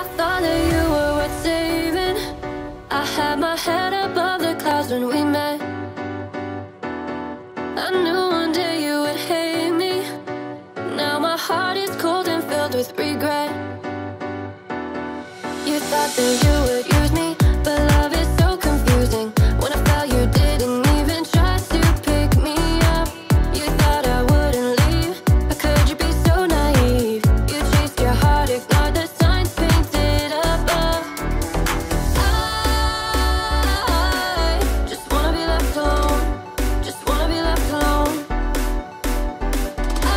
I thought that you were worth saving. I had my head above the clouds when we met. I knew one day you would hate me. Now my heart is cold and filled with regret. You thought that you would use me, but love is so confusing. When I fell, you didn't even try to pick me up. You thought I wouldn't leave. How could you be so naive? You chased your heart, ignored the signs painted above. I just wanna be left alone. Just wanna be left alone. I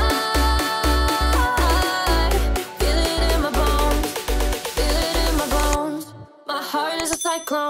feel it in my bones. Feel it in my bones. My heart is a cyclone.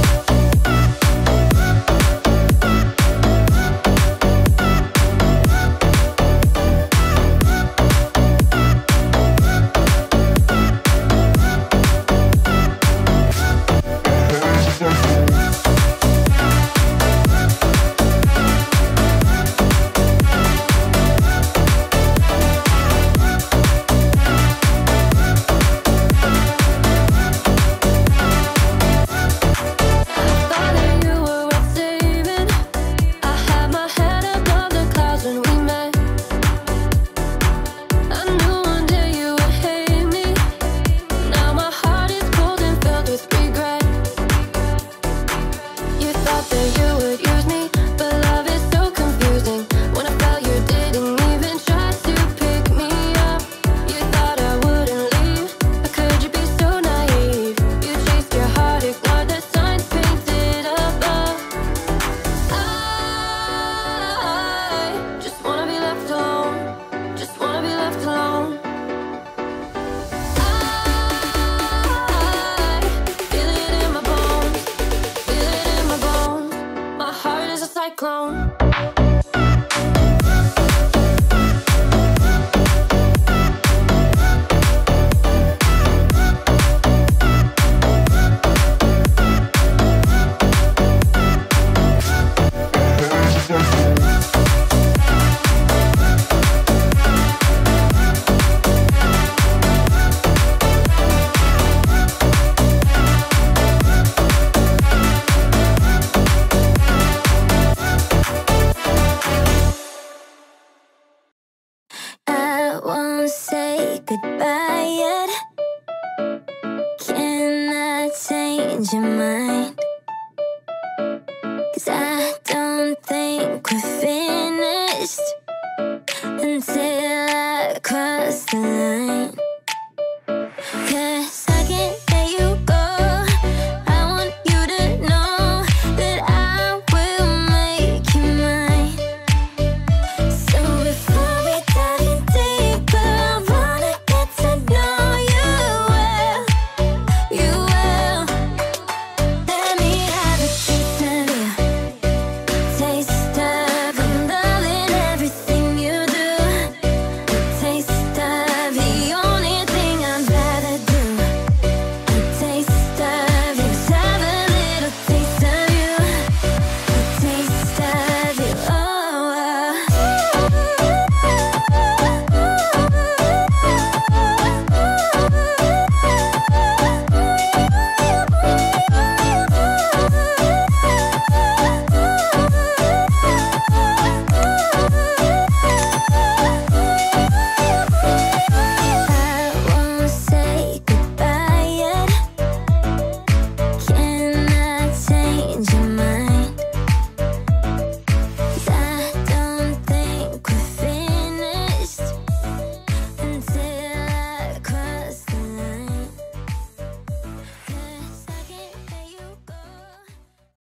Cyclone. Goodbye yet. Can I change your mind?